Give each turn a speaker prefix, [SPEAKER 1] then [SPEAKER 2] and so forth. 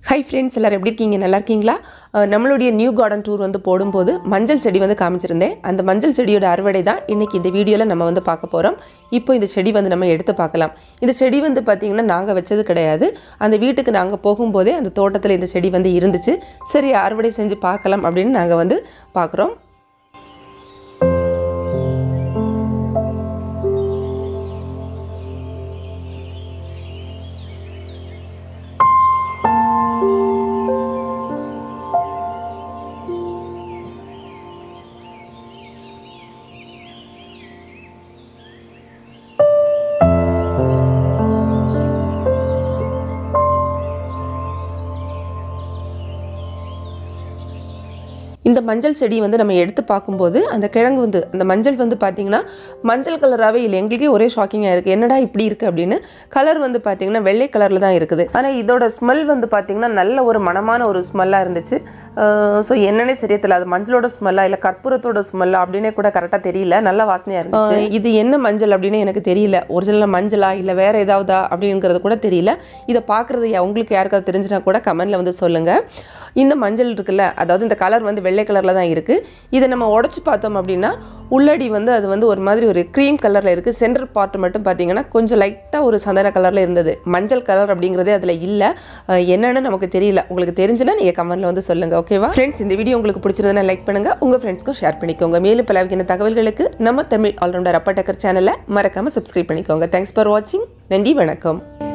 [SPEAKER 1] Hi friends, எல்லாரும் எப்படி இருக்கீங்க? நல்லா இருக்கீங்களா? நம்மளுடைய நியூ கார்டன் டூர் வந்து போடும்போது மஞ்சள் செடி வந்து காமிச்சிருந்தேன். அந்த மஞ்சள் செடியோட அறுவடை தான் இன்னைக்கு இந்த வீடியோல நம்ம வந்து பார்க்க போறோம். இப்போ இந்த செடி வந்து நம்ம எடுத்து பார்க்கலாம். இந்த செடி வந்து பாத்தீங்கன்னா நாங்க வெச்சது கிடையாது. அந்த வீட்டுக்கு நாங்க போகும்போதே அந்த தோட்டத்துல இந்த செடி வந்து இருந்துச்சு. சரி அறுவடை செஞ்சு பார்க்கலாம் அப்படினு நாங்க வந்து பார்க்கறோம். இந்த மஞ்சள் செடி வந்து நம்ம எடுத்து பாக்கும்போது அந்த கிழங்கு வந்து அந்த மஞ்சள் வந்து பாத்தீங்கன்னா மஞ்சள் கலராவே இல்ல எங்களுக்கே ஒரே ஷாக்கிங்கா இருக்கு என்னடா இப்படி இருக்கு அப்படினு கலர் வந்து பாத்தீங்கன்னா வெள்ளை கலர்ல தான் இருக்குது ஆனா இதோட ஸ்மெல் வந்து பாத்தீங்கன்னா நல்ல ஒரு மணமான ஒரு ஸ்மெல்லா இருந்துச்சு சோ என்னன்னே சரியா தெரியல அது மஞ்சளோட ஸ்மெல்லா இல்ல கற்பூரத்தோட ஸ்மெல்லா அப்படினே கூட கரெக்ட்டா தெரியல நல்ல வாசனையா இருந்துச்சு இது என்ன மஞ்சள் அப்படினே எனக்கு தெரியல ஒரிஜினல் மஞ்சளா இல்ல வேற ஏதாவதா அப்படிங்கிறது கூட தெரியல இத பாக்குறது உங்களுக்கு யாருக்காவது தெரிஞ்சனா கூட கமெண்ட்ல வந்து சொல்லுங்க இந்த மஞ்சள் இருக்குல்ல அதாவது இந்த கலர் வந்து வெள்ளை கலர்ல தான் இருக்கு இத நம்ம உடைச்சு பார்த்தோம் அப்படினா உள்ளடி வந்து அது வந்து ஒரு மாதிரி ஒரு க்ரீம் கலர்ல இருக்கு சென்டர் பார்ட் மட்டும் பாத்தீங்கன்னா கொஞ்சம் லைட்டா ஒரு சந்தன கலர்ல இருந்தது மஞ்சள் கலர் அப்படிங்கறதே அதுல இல்ல என்னன்னு நமக்கு தெரியல உங்களுக்கு தெரிஞ்சனா நீங்க கமெண்ட்ல வந்து சொல்லுங்க ஓகேவா फ्रेंड्स இந்த வீடியோ உங்களுக்கு பிடிச்சிருந்தா லைக் பண்ணுங்க உங்க ஃப்ரெண்ட்ஸ்க்கும் ஷேர் பண்ணிக்கோங்க மேலும் பல வகையான தகவல்களுக்கு நம்ம தமிழ் ஆல்ரவுண்டர் அப்பா டக்கர் சேனலை மறக்காம சப்ஸ்கிரைப் பண்ணிக்கோங்க Thanks for watching நன்றி வணக்கம்